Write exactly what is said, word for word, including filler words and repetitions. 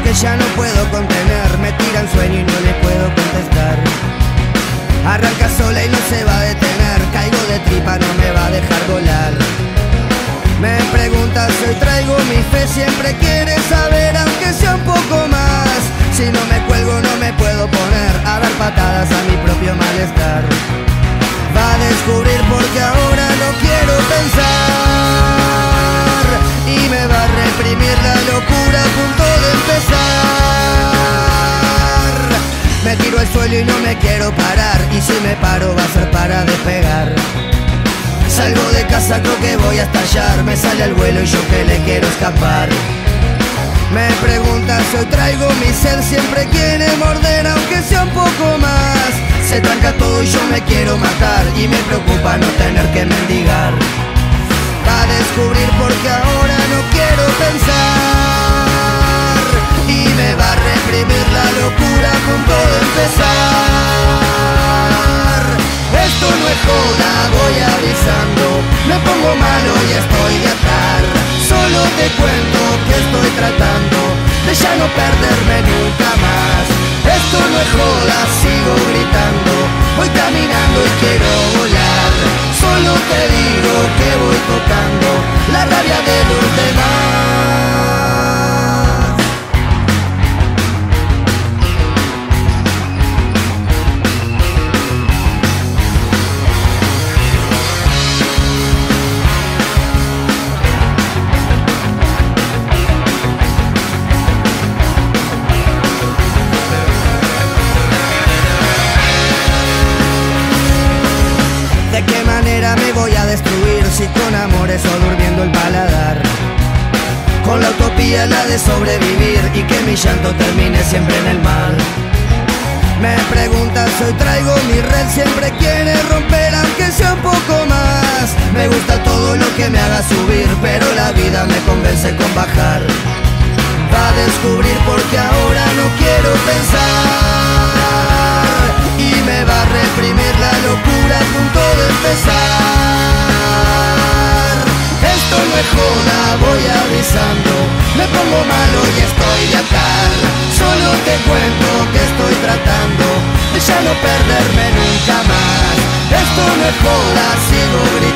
que ya no puedo contener. Me tiran sueño y no le puedo contestar. Arranca sola y no se va a detener. Caigo de tripa, no me va a dejar volar. Me pregunta si hoy traigo mi fe. Siempre quiere saber, aunque sea un poco más. Si no me cuelgo no me puedo poner a dar patadas a mi propio malestar. Va a descubrir porque ahora no quiero pensar. Y me va a reprimir la locura a punto de empezar. Me tiro al suelo y no me quiero parar. Y si me paro va a ser para despegar. Salgo de casa, creo que voy a estallar. Me sale al vuelo y yo que le quiero escapar. Me pregunta si hoy traigo mi sed. Siempre quiere morder aunque sea un poco más. Se tranca todo y yo me quiero matar. Y me preocupa no tener que mendigar. Va a descubrir porque ahora no quiero pensar. Y me va a reprimir la locura a punto de empezar. Esto no es joda, voy avisando. Me pongo malo y estoy de atar. Solo te cuento que estoy tratando de ya no perderme nunca más. Esto no es joda, sigo gritando. Voy caminando y quiero volar. Solo te digo que voy tocando la rabia de los demás. ¿De qué manera me voy a destruir si con amores o durmiendo el paladar? Con la utopía la de sobrevivir y que mi llanto termine siempre en el mar. Me preguntas si hoy traigo mi red. Siempre quiere romper aunque sea un poco más. Me gusta todo lo que me haga subir, pero la vida me convence con bajar. Va a descubrir porque ahora no quiero pensar. Y me va a reprimir la locura a punto de empezar. Esto no es joda, voy avisando. Me pongo malo y estoy de atar. Solo te cuento que estoy tratando de ya no perderme nunca más. Esto no es joda, sigo gritando.